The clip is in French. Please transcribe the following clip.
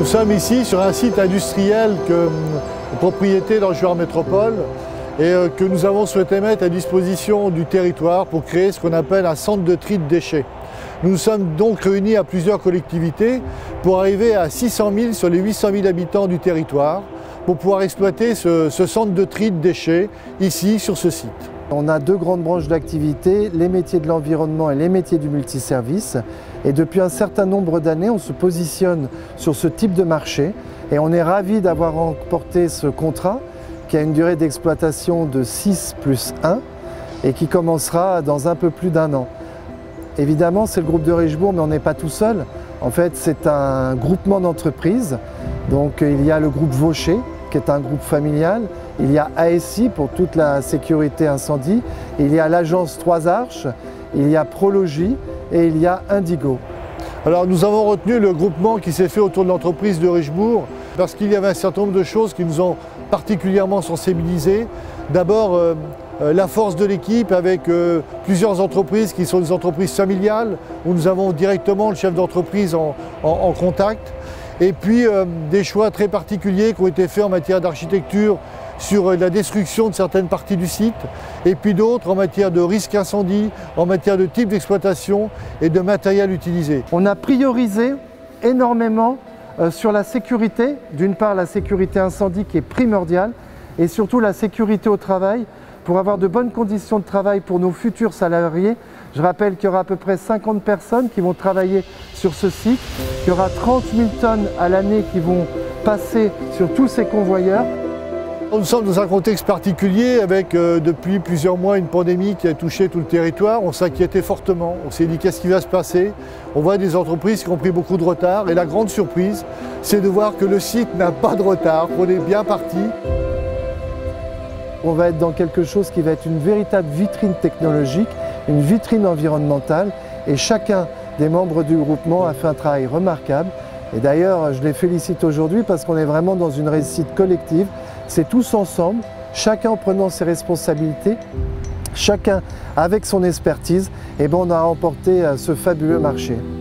Nous sommes ici sur un site industriel propriété d'Angevard Métropole et que nous avons souhaité mettre à disposition du territoire pour créer ce qu'on appelle un centre de tri de déchets. Nous nous sommes donc réunis à plusieurs collectivités pour arriver à 600 000 sur les 800 000 habitants du territoire pour pouvoir exploiter ce centre de tri de déchets ici sur ce site. On a deux grandes branches d'activité, les métiers de l'environnement et les métiers du multiservice. Et depuis un certain nombre d'années, on se positionne sur ce type de marché et on est ravis d'avoir remporté ce contrat qui a une durée d'exploitation de 6+1 et qui commencera dans un peu plus d'un an. Évidemment, c'est le groupe de Richebourg, mais on n'est pas tout seul. En fait, c'est un groupement d'entreprises. Donc, il y a le groupe Vaucher, qui est un groupe familial. Il y a ASI pour toute la sécurité incendie. Il y a l'agence Trois Arches. Il y a Prologie et il y a Indigo. Alors, nous avons retenu le groupement qui s'est fait autour de l'entreprise de Richebourg parce qu'il y avait un certain nombre de choses qui nous ont particulièrement sensibilisés. D'abord, la force de l'équipe avec plusieurs entreprises qui sont des entreprises familiales où nous avons directement le chef d'entreprise en contact. Et puis des choix très particuliers qui ont été faits en matière d'architecture sur la destruction de certaines parties du site et puis d'autres en matière de risque incendie, en matière de type d'exploitation et de matériel utilisé. On a priorisé énormément sur la sécurité, d'une part la sécurité incendie qui est primordiale et surtout la sécurité au travail pour avoir de bonnes conditions de travail pour nos futurs salariés. Je rappelle qu'il y aura à peu près 50 personnes qui vont travailler sur ce site, qu'il y aura 30 000 tonnes à l'année qui vont passer sur tous ces convoyeurs. Nous sommes dans un contexte particulier avec depuis plusieurs mois une pandémie qui a touché tout le territoire. On s'inquiétait fortement, on s'est dit qu'est-ce qui va se passer. On voit des entreprises qui ont pris beaucoup de retard et la grande surprise, c'est de voir que le site n'a pas de retard, qu'on est bien parti. On va être dans quelque chose qui va être une véritable vitrine technologique, une vitrine environnementale et chacun des membres du groupement a fait un travail remarquable. Et d'ailleurs, je les félicite aujourd'hui parce qu'on est vraiment dans une réussite collective. C'est tous ensemble, chacun en prenant ses responsabilités, chacun avec son expertise, et on a remporté ce fabuleux marché.